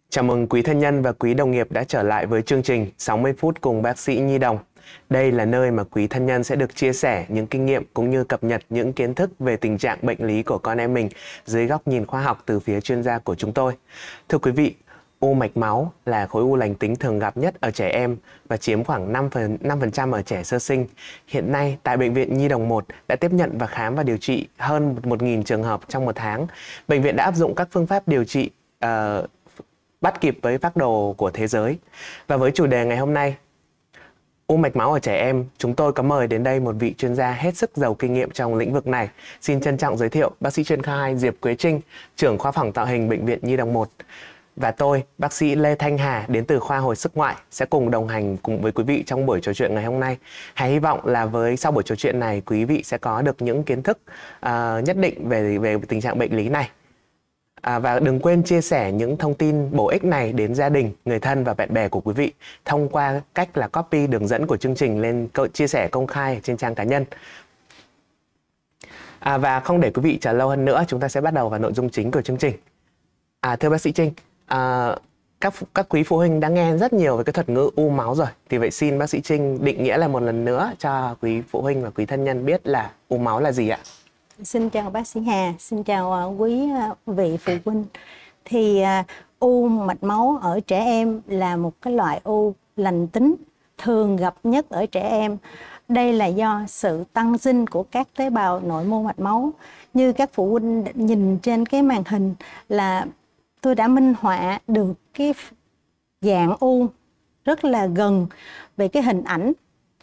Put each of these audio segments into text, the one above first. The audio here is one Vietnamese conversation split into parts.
Chào mừng quý thân nhân và quý đồng nghiệp đã trở lại với chương trình 60 phút cùng bác sĩ Nhi Đồng. Đây là nơi mà quý thân nhân sẽ được chia sẻ những kinh nghiệm cũng như cập nhật những kiến thức về tình trạng bệnh lý của con em mình dưới góc nhìn khoa học từ phía chuyên gia của chúng tôi. Thưa quý vị, u mạch máu là khối u lành tính thường gặp nhất ở trẻ em và chiếm khoảng 5% ở trẻ sơ sinh. Hiện nay, tại Bệnh viện Nhi Đồng 1 đã tiếp nhận và khám và điều trị hơn 1.000 trường hợp trong một tháng. Bệnh viện đã áp dụng các phương pháp điều trị bắt kịp với phác đồ của thế giới. Và với chủ đề ngày hôm nay, u mạch máu ở trẻ em, chúng tôi có mời đến đây một vị chuyên gia hết sức giàu kinh nghiệm trong lĩnh vực này. Xin trân trọng giới thiệu bác sĩ chuyên khoa 2 Diệp Quế Trinh, trưởng khoa phòng tạo hình Bệnh viện Nhi Đồng 1. Và tôi, bác sĩ Lê Thanh Hà đến từ khoa hồi sức ngoại sẽ cùng đồng hành cùng với quý vị trong buổi trò chuyện ngày hôm nay. Hy vọng là sau buổi trò chuyện này, quý vị sẽ có được những kiến thức nhất định về tình trạng bệnh lý này. Và đừng quên chia sẻ những thông tin bổ ích này đến gia đình, người thân và bạn bè của quý vị thông qua cách là copy đường dẫn của chương trình lên chia sẻ công khai trên trang cá nhân. Và không để quý vị chờ lâu hơn nữa, chúng ta sẽ bắt đầu vào nội dung chính của chương trình. Thưa bác sĩ Trinh, các quý phụ huynh đã nghe rất nhiều về cái thuật ngữ u máu rồi. Thì vậy xin bác sĩ Trinh định nghĩa lại một lần nữa cho quý phụ huynh và quý thân nhân biết là u máu là gì ạ? Xin chào bác sĩ Hà, xin chào quý vị phụ huynh. Thì u mạch máu ở trẻ em là một cái loại u lành tính thường gặp nhất ở trẻ em. Đây là do sự tăng sinh của các tế bào nội mô mạch máu. Như các phụ huynh nhìn trên cái màn hình là tôi đã minh họa được cái dạng u rất là gần về cái hình ảnh.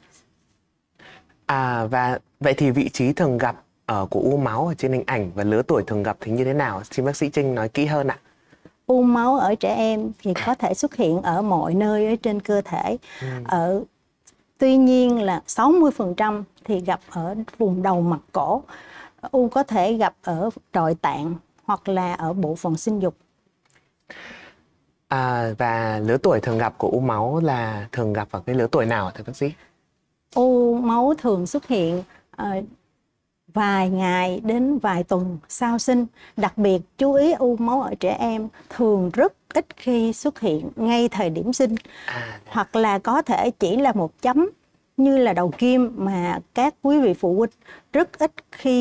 Và vậy thì vị trí thường gặp của u máu ở trên hình ảnh và lứa tuổi thường gặp thì như thế nào? Xin bác sĩ Trinh nói kỹ hơn ạ. U máu ở trẻ em thì có thể xuất hiện ở mọi nơi ở trên cơ thể. Tuy nhiên là 60% thì gặp ở vùng đầu mặt cổ. U có thể gặp ở nội tạng hoặc là ở bộ phận sinh dục. Và lứa tuổi thường gặp của u máu là thường gặp ở cái lứa tuổi nào thưa bác sĩ? U máu thường xuất hiện vài ngày đến vài tuần sau sinh. Đặc biệt chú ý u máu ở trẻ em thường rất ít khi xuất hiện ngay thời điểm sinh. Hoặc là có thể chỉ là một chấm như là đầu kim mà các quý vị phụ huynh rất ít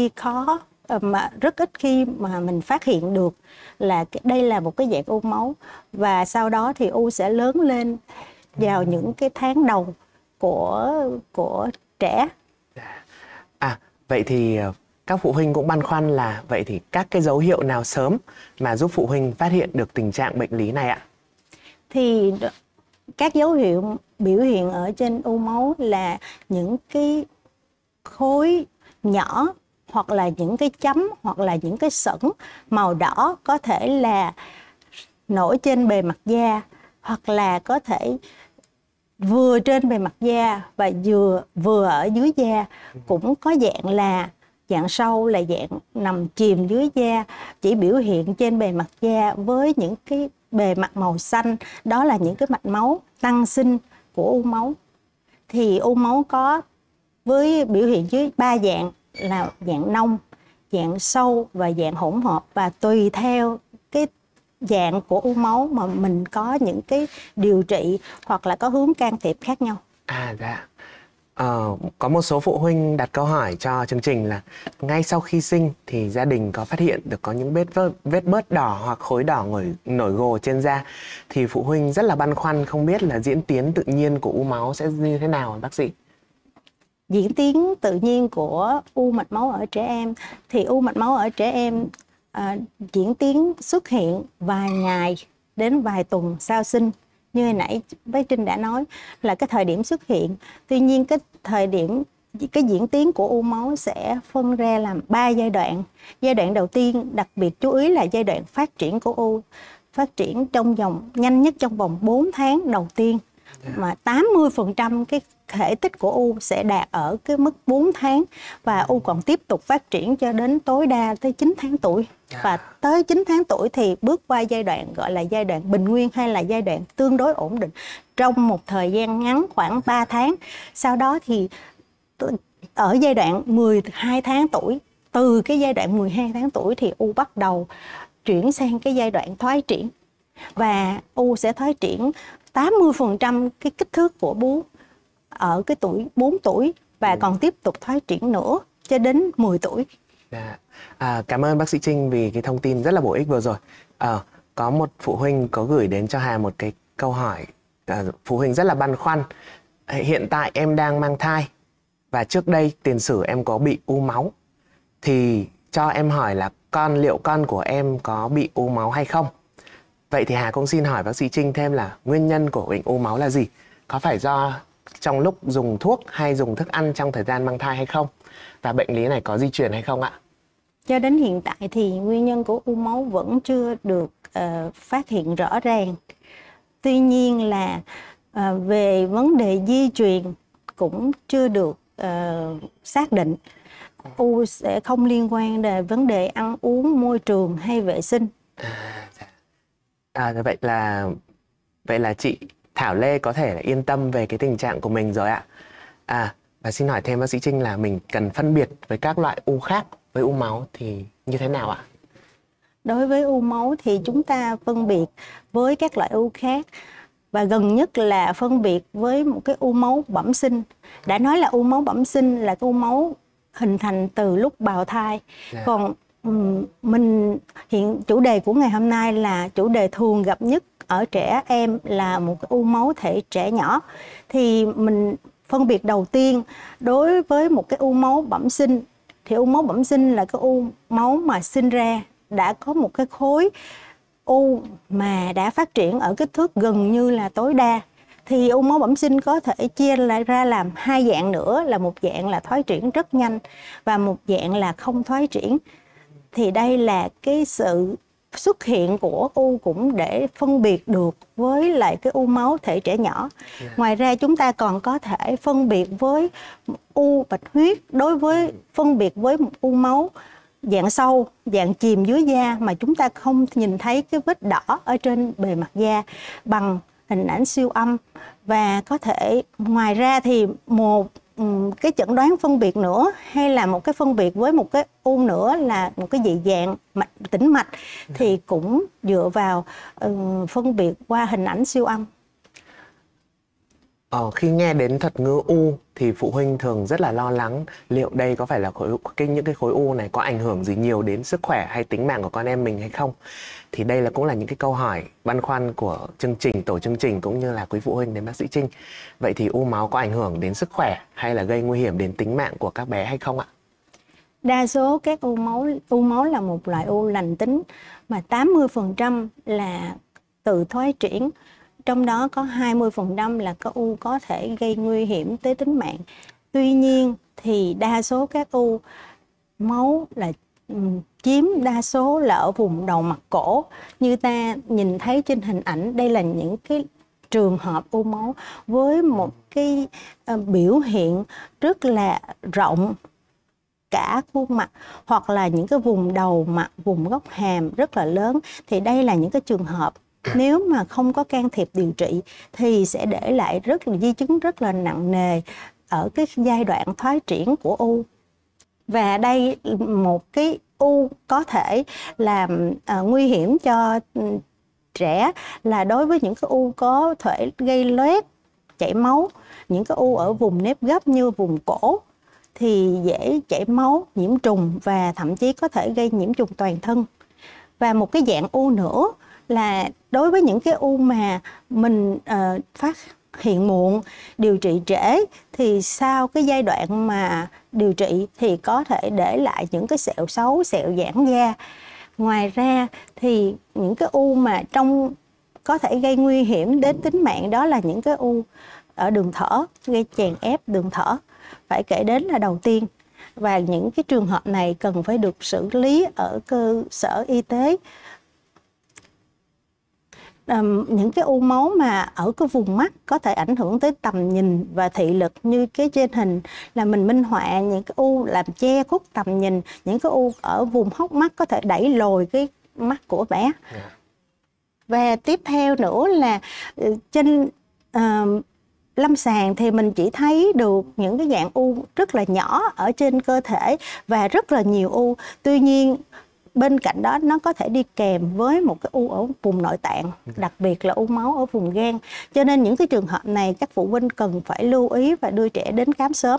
khi mà mình phát hiện được là đây là một cái dạng u máu. Và sau đó thì u sẽ lớn lên vào những cái tháng đầu của trẻ. Vậy thì các phụ huynh cũng băn khoăn là vậy thì các cái dấu hiệu nào sớm mà giúp phụ huynh phát hiện được tình trạng bệnh lý này ạ? Thì các dấu hiệu biểu hiện ở trên u máu là những cái khối nhỏ hoặc là những cái chấm hoặc là những cái sẩn màu đỏ có thể là nổi trên bề mặt da hoặc là có thể vừa trên bề mặt da và vừa ở dưới da, cũng có dạng sâu là dạng nằm chìm dưới da, chỉ biểu hiện trên bề mặt da với những cái bề mặt màu xanh, đó là những cái mạch máu tăng sinh của u máu. Thì u máu có với biểu hiện dưới 3 dạng là dạng nông, dạng sâu và dạng hỗn hợp, và tùy theo cái dạng của u máu mà mình có những cái điều trị hoặc là có hướng can thiệp khác nhau. Có một số phụ huynh đặt câu hỏi cho chương trình là ngay sau khi sinh thì gia đình có phát hiện được có những vết bớt đỏ hoặc khối đỏ nổi gồ trên da, thì phụ huynh rất là băn khoăn không biết là diễn tiến tự nhiên của u máu sẽ như thế nào bác sĩ? Diễn tiến tự nhiên của u mạch máu ở trẻ em thì u mạch máu ở trẻ em diễn tiến xuất hiện vài ngày đến vài tuần sau sinh. Như hồi nãy bác Trinh đã nói là cái thời điểm xuất hiện. Tuy nhiên cái diễn tiến của u máu sẽ phân ra làm 3 giai đoạn. Giai đoạn đầu tiên đặc biệt chú ý là giai đoạn phát triển của u. Phát triển nhanh nhất trong vòng 4 tháng đầu tiên. Mà 80% cái thể tích của u sẽ đạt ở cái mức 4 tháng. Và u còn tiếp tục phát triển cho đến tối đa tới 9 tháng tuổi. Và tới 9 tháng tuổi thì bước qua giai đoạn gọi là giai đoạn bình nguyên hay là giai đoạn tương đối ổn định trong một thời gian ngắn khoảng 3 tháng. Sau đó thì ở giai đoạn 12 tháng tuổi, từ cái giai đoạn 12 tháng tuổi thì u bắt đầu chuyển sang cái giai đoạn thoái triển. và u sẽ thoái triển 80% cái kích thước của bú ở cái tuổi 4 tuổi và còn tiếp tục thoái triển nữa cho đến 10 tuổi. Cảm ơn bác sĩ Trinh vì cái thông tin rất là bổ ích vừa rồi. Có một phụ huynh có gửi đến cho Hà một cái câu hỏi, phụ huynh rất là băn khoăn. Hiện tại em đang mang thai và trước đây tiền sử em có bị u máu, thì cho em hỏi là liệu con của em có bị u máu hay không? Vậy thì Hà cũng xin hỏi bác sĩ Trinh thêm là nguyên nhân của bệnh u máu là gì? Có phải do trong lúc dùng thuốc hay dùng thức ăn trong thời gian mang thai hay không? Và bệnh lý này có di truyền hay không ạ? Cho đến hiện tại thì nguyên nhân của u máu vẫn chưa được phát hiện rõ ràng. Tuy nhiên là về vấn đề di truyền cũng chưa được xác định. U sẽ không liên quan đến vấn đề ăn uống, môi trường hay vệ sinh. Vậy là chị Thảo Lê có thể là yên tâm về cái tình trạng của mình rồi ạ. Và xin hỏi thêm bác sĩ Trinh là mình cần phân biệt với các loại u khác với u máu thì như thế nào ạ? Đối với u máu thì chúng ta phân biệt với các loại u khác, và gần nhất là phân biệt với một cái u máu bẩm sinh. Đã nói là u máu bẩm sinh là cái u máu hình thành từ lúc bào thai. Còn chủ đề của ngày hôm nay là chủ đề thường gặp nhất ở trẻ em là một cái u máu thể trẻ nhỏ. Thì mình phân biệt đầu tiên đối với một cái u máu bẩm sinh, thì u máu bẩm sinh là cái u máu mà sinh ra đã có một cái khối u mà đã phát triển ở kích thước gần như là tối đa. Thì u máu bẩm sinh có thể chia lại ra làm hai dạng nữa, là một dạng là thoái triển rất nhanh và một dạng là không thoái triển. Thì đây là cái sự xuất hiện của u cũng để phân biệt được với lại cái u máu thể trẻ nhỏ. Ngoài ra chúng ta còn có thể phân biệt với u bạch huyết, phân biệt với một u máu dạng sâu, dạng chìm dưới da mà chúng ta không nhìn thấy cái vết đỏ ở trên bề mặt da bằng hình ảnh siêu âm. Và có thể ngoài ra thì một cái chẩn đoán phân biệt nữa, hay là một cái phân biệt với một cái u nữa là một cái dị dạng tĩnh mạch, thì cũng dựa vào phân biệt qua hình ảnh siêu âm. Khi nghe đến thuật ngữ u thì phụ huynh thường rất là lo lắng liệu đây có phải là những cái khối u này có ảnh hưởng gì nhiều đến sức khỏe hay tính mạng của con em mình hay không. Thì đây cũng là những cái câu hỏi băn khoăn của tổ chương trình cũng như là quý phụ huynh đến bác sĩ Trinh. Vậy thì u máu có ảnh hưởng đến sức khỏe hay là gây nguy hiểm đến tính mạng của các bé hay không ạ? Đa số các u máu là một loại u lành tính, mà 80% là tự thoái triển. Trong đó có 20% là có u có thể gây nguy hiểm tới tính mạng. Tuy nhiên thì đa số các u máu là chiếm đa số là ở vùng đầu mặt cổ. Như ta nhìn thấy trên hình ảnh, đây là những cái trường hợp u máu với một cái biểu hiện rất là rộng cả khuôn mặt, hoặc là những cái vùng đầu mặt, vùng gốc hàm rất là lớn. Thì đây là những cái trường hợp nếu mà không có can thiệp điều trị thì sẽ để lại di chứng rất là nặng nề ở cái giai đoạn thoái triển của u. Và đây một cái u có thể làm nguy hiểm cho trẻ là đối với những cái u có thể gây loét, chảy máu. Những cái u ở vùng nếp gấp như vùng cổ thì dễ chảy máu, nhiễm trùng và thậm chí có thể gây nhiễm trùng toàn thân. Và một cái dạng u nữa là đối với những cái u mà mình phát hiện muộn, điều trị trễ, thì sau cái giai đoạn mà điều trị thì có thể để lại những cái sẹo xấu, sẹo giãn da. Ngoài ra thì những cái u mà có thể gây nguy hiểm đến tính mạng, đó là những cái u ở đường thở, gây chèn ép đường thở, phải kể đến là đầu tiên. Và những cái trường hợp này cần phải được xử lý ở cơ sở y tế. Những cái u máu mà ở cái vùng mắt có thể ảnh hưởng tới tầm nhìn và thị lực, như cái trên hình là mình minh họa những cái u làm che khuất tầm nhìn. Những cái u ở vùng hốc mắt có thể đẩy lồi cái mắt của bé. Và tiếp theo nữa là trên lâm sàng thì mình chỉ thấy được những cái dạng u rất là nhỏ ở trên cơ thể và rất là nhiều u. Tuy nhiên bên cạnh đó nó có thể đi kèm với một cái u ở vùng nội tạng, đặc biệt là u máu ở vùng gan. Cho nên những cái trường hợp này các phụ huynh cần phải lưu ý và đưa trẻ đến khám sớm.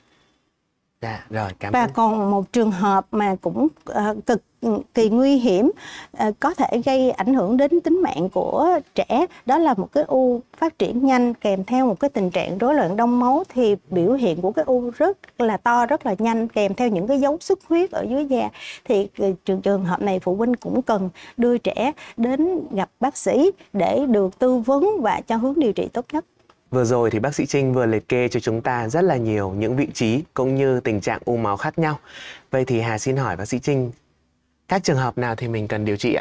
Dạ, rồi, cảm Và ơn. còn một trường hợp mà cũng cực kỳ nguy hiểm, có thể gây ảnh hưởng đến tính mạng của trẻ, đó là một cái u phát triển nhanh kèm theo một cái tình trạng rối loạn đông máu. Thì biểu hiện của cái u rất là to, rất là nhanh, kèm theo những cái dấu xuất huyết ở dưới da. Thì trường hợp này phụ huynh cũng cần đưa trẻ đến gặp bác sĩ để được tư vấn và cho hướng điều trị tốt nhất. Vừa rồi thì bác sĩ Trinh vừa liệt kê cho chúng ta rất là nhiều những vị trí cũng như tình trạng u máu khác nhau. Vậy thì Hà xin hỏi bác sĩ Trinh, các trường hợp nào thì mình cần điều trị ạ?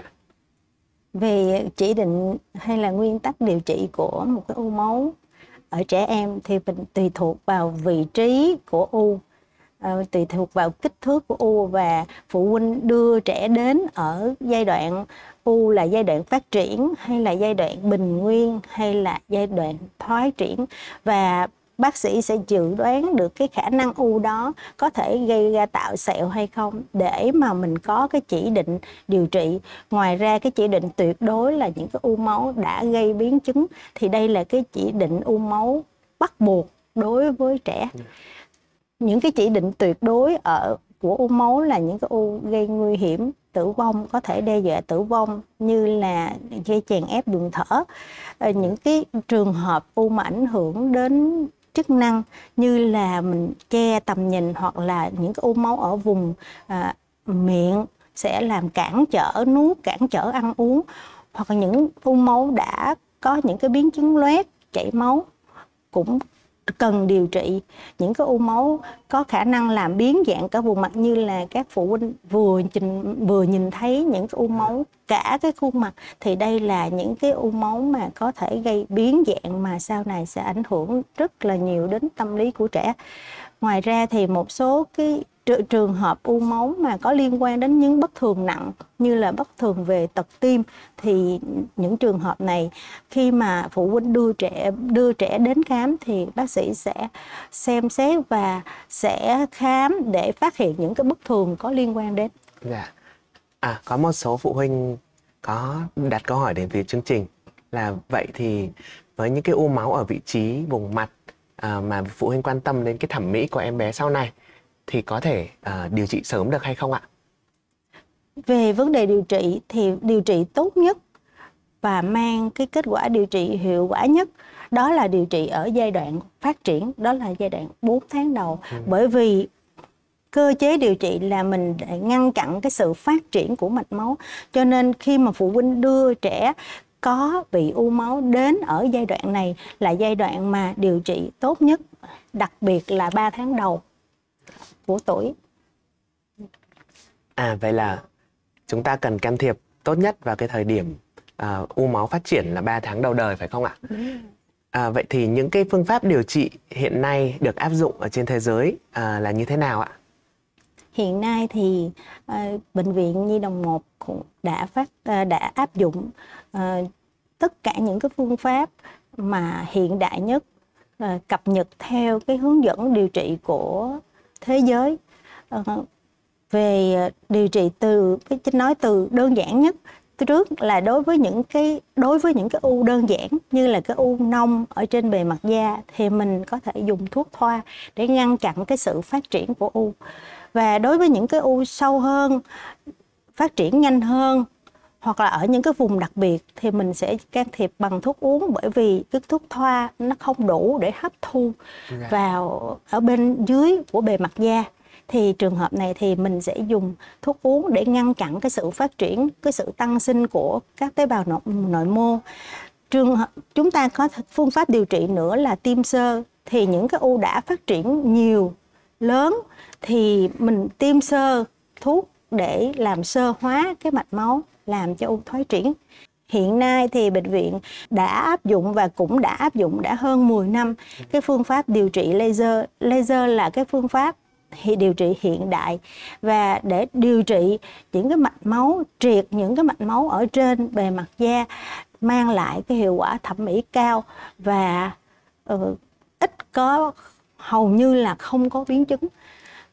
Về chỉ định hay là nguyên tắc điều trị của một cái u máu ở trẻ em thì mình tùy thuộc vào vị trí của u, tùy thuộc vào kích thước của u, và phụ huynh đưa trẻ đến ở giai đoạn u là giai đoạn phát triển hay là giai đoạn bình nguyên hay là giai đoạn thoái triển, và bác sĩ sẽ dự đoán được cái khả năng u đó có thể gây ra tạo sẹo hay không để mà mình có cái chỉ định điều trị. Ngoài ra cái chỉ định tuyệt đối là những cái u máu đã gây biến chứng, thì đây là cái chỉ định u máu bắt buộc đối với trẻ. Những cái chỉ định tuyệt đối của u máu là những cái u gây nguy hiểm, tử vong, có thể đe dọa tử vong như là gây chèn ép đường thở. Những cái trường hợp u mà ảnh hưởng đến chức năng như là mình che tầm nhìn, hoặc là những cái u máu ở vùng miệng sẽ làm cản trở nuốt, cản trở ăn uống, hoặc là những u máu đã có những cái biến chứng loét, chảy máu cũng cần điều trị. Những cái u máu có khả năng làm biến dạng cả vùng mặt, như là các phụ huynh vừa nhìn thấy những cái u máu cả cái khuôn mặt, thì đây là những cái u máu mà có thể gây biến dạng mà sau này sẽ ảnh hưởng rất là nhiều đến tâm lý của trẻ. Ngoài ra thì một số cái trường hợp u máu mà có liên quan đến những bất thường nặng như là bất thường về tật tim, thì những trường hợp này khi mà phụ huynh đưa trẻ đến khám thì bác sĩ sẽ xem xét và sẽ khám để phát hiện những cái bất thường có liên quan đến. Dạ. Có một số phụ huynh có đặt câu hỏi đến phía chương trình là vậy thì với những cái u máu ở vị trí vùng mặt mà phụ huynh quan tâm đến cái thẩm mỹ của em bé sau này thì có thể điều trị sớm được hay không ạ? Về vấn đề điều trị thì điều trị tốt nhất và mang cái kết quả điều trị hiệu quả nhất đó là điều trị ở giai đoạn phát triển, đó là giai đoạn 4 tháng đầu. Bởi vì cơ chế điều trị là mình để ngăn chặn cái sự phát triển của mạch máu. Cho nên khi mà phụ huynh đưa trẻ có bị u máu đến ở giai đoạn này là giai đoạn mà điều trị tốt nhất, đặc biệt là 3 tháng đầu của tuổi. Vậy là chúng ta cần can thiệp tốt nhất vào cái thời điểm u máu phát triển là 3 tháng đầu đời phải không ạ? Vậy thì những cái phương pháp điều trị hiện nay được áp dụng ở trên thế giới là như thế nào ạ? Hiện nay thì Bệnh viện Nhi đồng 1 cũng đã áp dụng tất cả những cái phương pháp mà hiện đại nhất, cập nhật theo cái hướng dẫn điều trị của thế giới. Về điều trị từ đơn giản nhất trước là đối với những cái u đơn giản như là cái u nông ở trên bề mặt da thì mình có thể dùng thuốc thoa để ngăn chặn cái sự phát triển của u. Và đối với những cái u sâu hơn, phát triển nhanh hơn, hoặc là ở những cái vùng đặc biệt thì mình sẽ can thiệp bằng thuốc uống, bởi vì cái thuốc thoa nó không đủ để hấp thu vào ở bên dưới của bề mặt da. Thì trường hợp này thì mình sẽ dùng thuốc uống để ngăn chặn cái sự phát triển, cái sự tăng sinh của các tế bào nội mô. Chúng ta có phương pháp điều trị nữa là tiêm xơ. Thì những cái u đã phát triển nhiều, lớn thì mình tiêm xơ thuốc để làm xơ hóa cái mạch máu, làm cho u thoái triển. Hiện nay thì bệnh viện đã áp dụng và cũng đã áp dụng đã hơn 10 năm cái phương pháp điều trị laser. Laser là cái phương pháp điều trị hiện đại và để điều trị những cái mạch máu, triệt những cái mạch máu ở trên bề mặt da, mang lại cái hiệu quả thẩm mỹ cao và hầu như là không có biến chứng.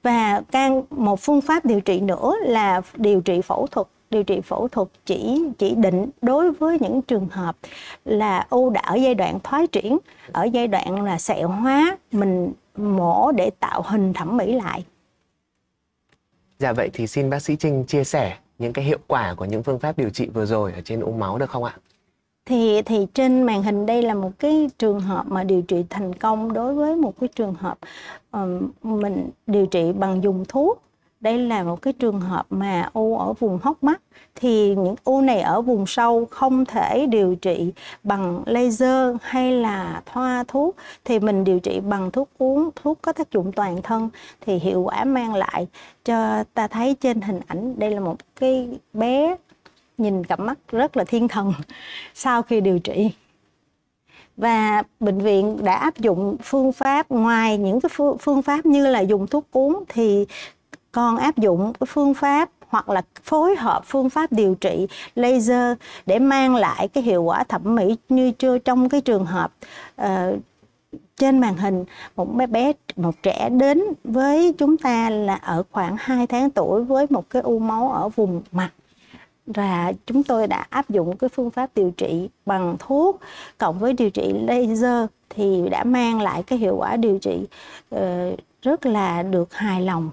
Và một phương pháp điều trị nữa là điều trị phẫu thuật. Điều trị phẫu thuật chỉ định đối với những trường hợp là u đã ở giai đoạn thoái triển, ở giai đoạn là sẹo hóa, mình mổ để tạo hình thẩm mỹ lại. Dạ, vậy thì xin bác sĩ Trinh chia sẻ những cái hiệu quả của những phương pháp điều trị vừa rồi ở trên u máu được không ạ? Thì trên màn hình đây là một cái trường hợp mà điều trị thành công đối với một cái trường hợp mình điều trị bằng dùng thuốc. Đây là một cái trường hợp mà u ở vùng hốc mắt. Thì những u này ở vùng sâu không thể điều trị bằng laser hay là thoa thuốc. Thì mình điều trị bằng thuốc uống, thuốc có tác dụng toàn thân. Thì hiệu quả mang lại cho ta thấy trên hình ảnh. Đây là một cái bé nhìn cặp mắt rất là thiên thần sau khi điều trị. Và bệnh viện đã áp dụng phương pháp, ngoài những cái phương pháp như là dùng thuốc uống thì còn áp dụng cái phương pháp hoặc là phối hợp phương pháp điều trị laser để mang lại cái hiệu quả thẩm mỹ như trong cái trường hợp trên màn hình. Một trẻ đến với chúng ta là ở khoảng 2 tháng tuổi với một cái u máu ở vùng mặt. Và chúng tôi đã áp dụng cái phương pháp điều trị bằng thuốc cộng với điều trị laser thì đã mang lại cái hiệu quả điều trị rất là được hài lòng.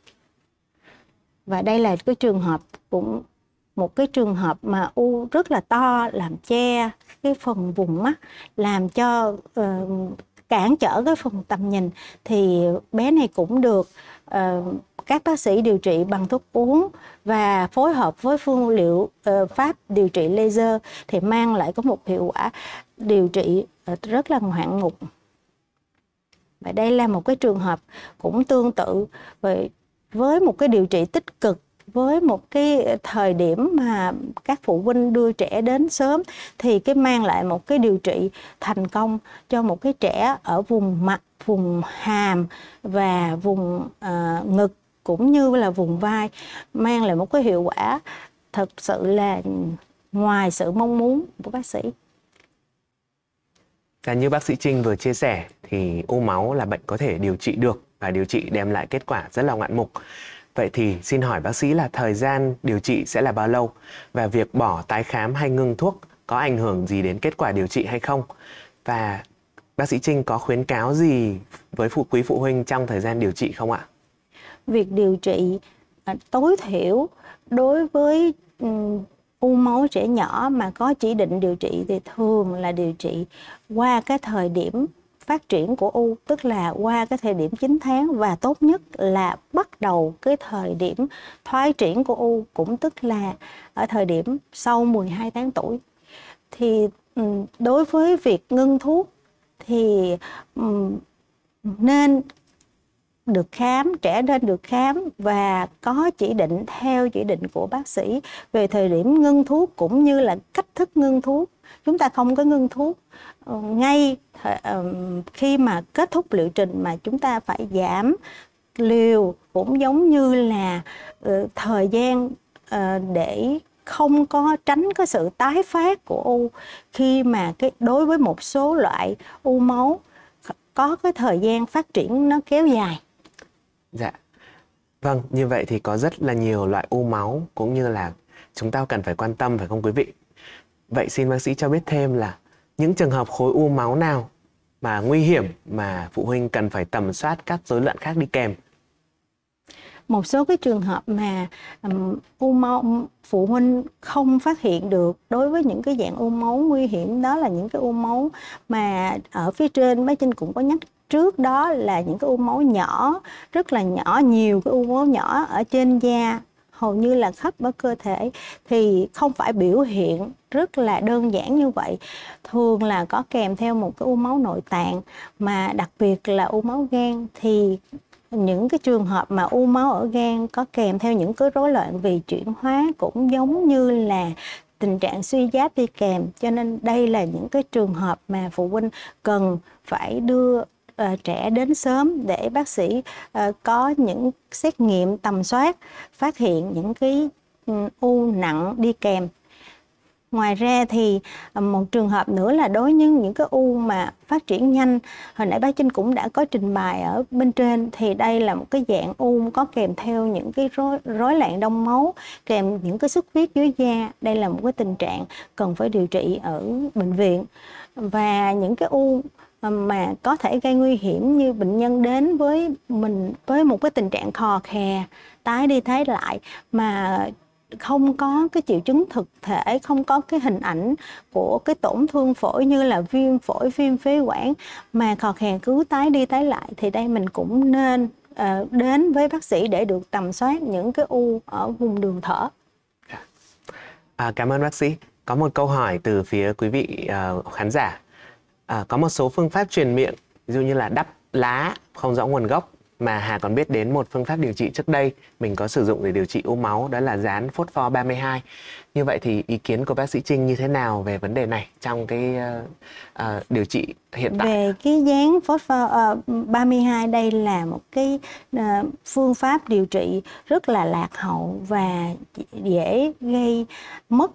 Và đây là cái trường hợp cũng một cái trường hợp mà u rất là to làm che cái phần vùng mắt, làm cho cản trở cái phần tầm nhìn. Thì bé này cũng được các bác sĩ điều trị bằng thuốc uống và phối hợp với pháp điều trị laser thì mang lại có một hiệu quả điều trị rất là ngoạn mục. Và đây là một cái trường hợp cũng tương tự với một cái điều trị tích cực, với một cái thời điểm mà các phụ huynh đưa trẻ đến sớm thì cái mang lại một cái điều trị thành công cho một cái trẻ ở vùng mặt, vùng hàm và vùng ngực cũng như là vùng vai, mang lại một cái hiệu quả thật sự là ngoài sự mong muốn của bác sĩ. Như bác sĩ Trinh vừa chia sẻ thì u máu là bệnh có thể điều trị được và điều trị đem lại kết quả rất là ngoạn mục. Vậy thì xin hỏi bác sĩ là thời gian điều trị sẽ là bao lâu và việc bỏ tái khám hay ngưng thuốc có ảnh hưởng gì đến kết quả điều trị hay không? Và bác sĩ Trinh có khuyến cáo gì với quý phụ huynh trong thời gian điều trị không ạ? Việc điều trị tối thiểu đối với u máu trẻ nhỏ mà có chỉ định điều trị thì thường là điều trị qua cái thời điểm phát triển của u, tức là qua cái thời điểm 9 tháng, và tốt nhất là bắt đầu cái thời điểm thoái triển của u, cũng tức là ở thời điểm sau 12 tháng tuổi. Thì đối với việc ngưng thuốc thì nên được khám, trẻ nên được khám và có chỉ định theo chỉ định của bác sĩ về thời điểm ngưng thuốc cũng như là cách thức ngưng thuốc. Chúng ta không có ngưng thuốc ngay khi mà kết thúc liệu trình mà chúng ta phải giảm liều, cũng giống như là thời gian để không có tránh cái sự tái phát của u khi mà đối với một số loại u máu có cái thời gian phát triển nó kéo dài. Dạ. Vâng, như vậy thì có rất là nhiều loại u máu cũng như là chúng ta cần phải quan tâm, phải không quý vị? Vậy xin bác sĩ cho biết thêm là những trường hợp khối u máu nào mà nguy hiểm mà phụ huynh cần phải tầm soát các rối loạn khác đi kèm? Một số cái trường hợp mà u máu phụ huynh không phát hiện được đối với những cái dạng u máu nguy hiểm, đó là những cái u máu mà ở phía trên bác Trinh cũng có nhắc trước, đó là những cái u máu nhỏ, rất là nhỏ, nhiều cái u máu nhỏ ở trên da, hầu như là khắp ở cơ thể, thì không phải biểu hiện rất là đơn giản như vậy. Thường là có kèm theo một cái u máu nội tạng, mà đặc biệt là u máu gan. Thì những cái trường hợp mà u máu ở gan có kèm theo những cái rối loạn về chuyển hóa cũng giống như là tình trạng suy giáp đi kèm. Cho nên đây là những cái trường hợp mà phụ huynh cần phải đưa trẻ đến sớm để bác sĩ có những xét nghiệm tầm soát, phát hiện những cái u nặng đi kèm. Ngoài ra thì một trường hợp nữa là đối với những cái u mà phát triển nhanh, hồi nãy bác Trinh cũng đã có trình bày ở bên trên, thì đây là một cái dạng u có kèm theo những cái rối loạn đông máu, kèm những cái xuất huyết dưới da. Đây là một cái tình trạng cần phải điều trị ở bệnh viện. Và những cái u mà có thể gây nguy hiểm như bệnh nhân đến với mình với một cái tình trạng khò khè, tái đi tái lại mà không có cái triệu chứng thực thể, không có cái hình ảnh của cái tổn thương phổi như là viêm phổi, viêm phế quản, mà khò khè cứ tái đi tái lại, thì đây mình cũng nên đến với bác sĩ để được tầm soát những cái u ở vùng đường thở. Cảm ơn bác sĩ. Có một câu hỏi từ phía quý vị khán giả. Có một số phương pháp truyền miệng, ví dụ như là đắp lá không rõ nguồn gốc, mà Hà còn biết đến một phương pháp điều trị trước đây mình có sử dụng để điều trị u máu, đó là dán phốt pho 32. Như vậy thì ý kiến của bác sĩ Trinh như thế nào về vấn đề này trong cái điều trị hiện tại? Về cái dán phốt pho 32, đây là một cái phương pháp điều trị rất là lạc hậu và dễ gây mất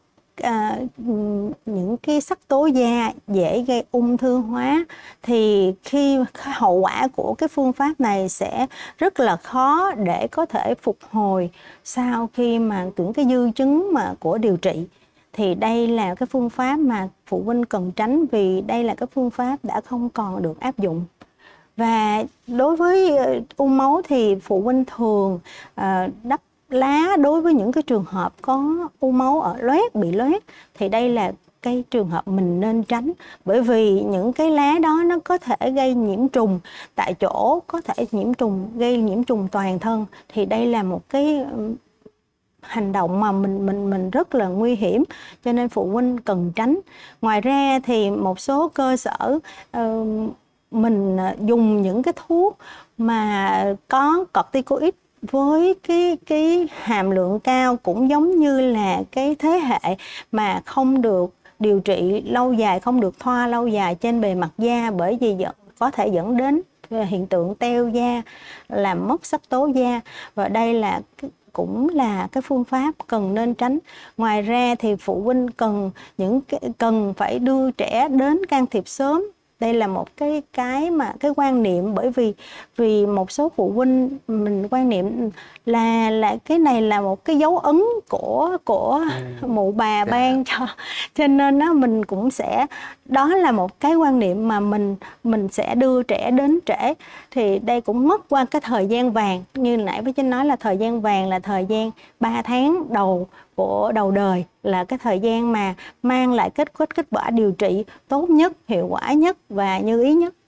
những cái sắc tố da, dễ gây ung thư hóa. Thì khi hậu quả của cái phương pháp này sẽ rất là khó để có thể phục hồi sau khi mà những cái dư chứng mà của điều trị. Thì đây là cái phương pháp mà phụ huynh cần tránh, vì đây là cái phương pháp đã không còn được áp dụng. Và đối với u máu thì phụ huynh thường đắp lá đối với những cái trường hợp có u máu ở loét, bị loét, thì đây là cái trường hợp mình nên tránh, bởi vì những cái lá đó nó có thể gây nhiễm trùng tại chỗ, có thể gây nhiễm trùng toàn thân. Thì đây là một cái hành động mà mình rất là nguy hiểm, cho nên phụ huynh cần tránh. Ngoài ra thì một số cơ sở mình dùng những cái thuốc mà có corticoid với cái hàm lượng cao, cũng giống như là cái thế hệ mà không được điều trị lâu dài, không được thoa lâu dài trên bề mặt da, bởi vì có thể dẫn đến hiện tượng teo da, làm mất sắc tố da. Và đây là cũng là cái phương pháp cần nên tránh. Ngoài ra thì phụ huynh cần phải đưa trẻ đến can thiệp sớm. Đây là một cái quan niệm, bởi vì một số phụ huynh mình quan niệm là cái này là một cái dấu ấn của mụ bà ban cho nên mình cũng sẽ, đó là một cái quan niệm mà mình sẽ đưa trẻ đến trễ. Thì đây cũng mất qua cái thời gian vàng, như nãy bác Trinh nói là thời gian vàng là thời gian 3 tháng đầu của đầu đời, là cái thời gian mà mang lại kết quả điều trị tốt nhất, hiệu quả nhất và như ý nhất.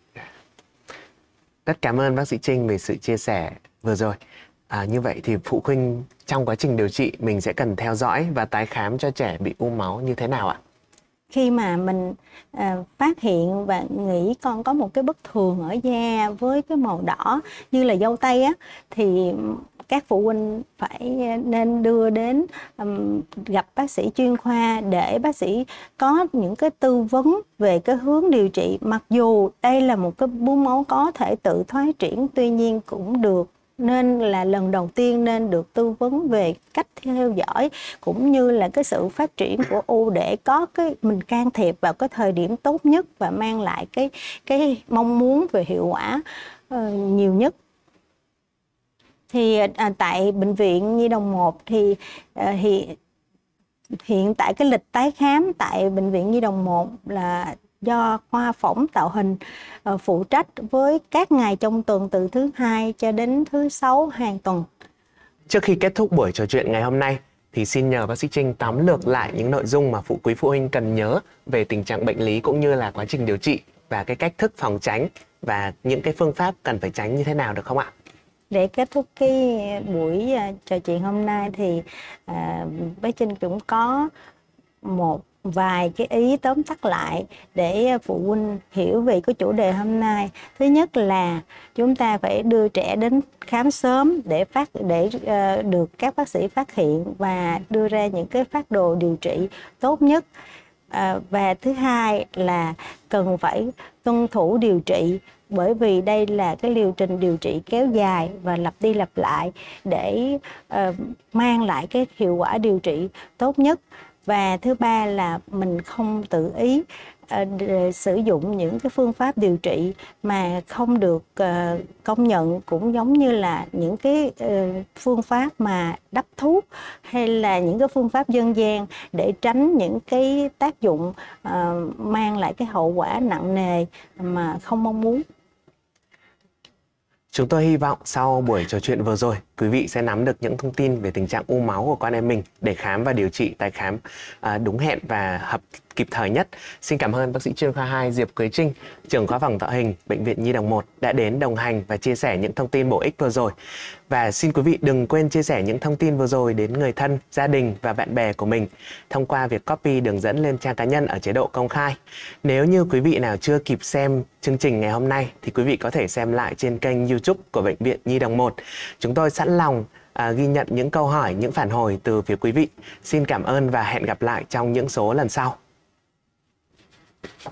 Rất cảm ơn bác sĩ Trinh về sự chia sẻ vừa rồi. Như vậy thì phụ huynh trong quá trình điều trị mình sẽ cần theo dõi và tái khám cho trẻ bị u máu như thế nào ạ? Khi mà mình phát hiện và nghĩ con có một cái bất thường ở da với cái màu đỏ như là dâu tây á, thì các phụ huynh phải nên đưa đến gặp bác sĩ chuyên khoa để bác sĩ có những cái tư vấn về cái hướng điều trị. Mặc dù đây là một cái bướu máu có thể tự thoái triển, tuy nhiên cũng được nên là lần đầu tiên nên được tư vấn về cách theo dõi cũng như là cái sự phát triển của u, để có mình can thiệp vào cái thời điểm tốt nhất và mang lại cái mong muốn về hiệu quả nhiều nhất. Thì tại Bệnh viện Nhi đồng 1 thì hiện tại cái lịch tái khám tại Bệnh viện Nhi đồng 1 là do khoa phẫu tạo hình phụ trách với các ngày trong tuần từ thứ Hai cho đến thứ Sáu hàng tuần. Trước khi kết thúc buổi trò chuyện ngày hôm nay thì xin nhờ bác sĩ Trinh tóm lược lại những nội dung mà quý phụ huynh cần nhớ về tình trạng bệnh lý cũng như là quá trình điều trị và cái cách thức phòng tránh và những cái phương pháp cần phải tránh như thế nào, được không ạ? Để kết thúc cái buổi trò chuyện hôm nay thì bác Trinh cũng có một vài cái ý tóm tắt lại để phụ huynh hiểu về cái chủ đề hôm nay. Thứ nhất là chúng ta phải đưa trẻ đến khám sớm để được các bác sĩ phát hiện và đưa ra những cái phác đồ điều trị tốt nhất. Và thứ hai là cần phải tuân thủ điều trị, bởi vì đây là cái liệu trình điều trị kéo dài và lặp đi lặp lại để mang lại cái hiệu quả điều trị tốt nhất. Và thứ ba là mình không tự ý sử dụng những cái phương pháp điều trị mà không được công nhận, cũng giống như là những cái phương pháp mà đắp thuốc hay là những cái phương pháp dân gian, để tránh những cái tác dụng mang lại cái hậu quả nặng nề mà không mong muốn. Chúng tôi hy vọng sau buổi trò chuyện vừa rồi, quý vị sẽ nắm được những thông tin về tình trạng u máu của con em mình để khám và điều trị tái khám đúng hẹn và kịp thời nhất. Xin cảm ơn bác sĩ chuyên khoa 2 Diệp Quế Trinh, trưởng khoa phòng tạo hình Bệnh viện Nhi đồng 1 đã đến đồng hành và chia sẻ những thông tin bổ ích vừa rồi. Và xin quý vị đừng quên chia sẻ những thông tin vừa rồi đến người thân, gia đình và bạn bè của mình thông qua việc copy đường dẫn lên trang cá nhân ở chế độ công khai. Nếu như quý vị nào chưa kịp xem chương trình ngày hôm nay thì quý vị có thể xem lại trên kênh YouTube của Bệnh viện Nhi đồng 1. Chúng tôi sẵn lòng ghi nhận những câu hỏi, những phản hồi từ phía quý vị. Xin cảm ơn và hẹn gặp lại trong những số lần sau.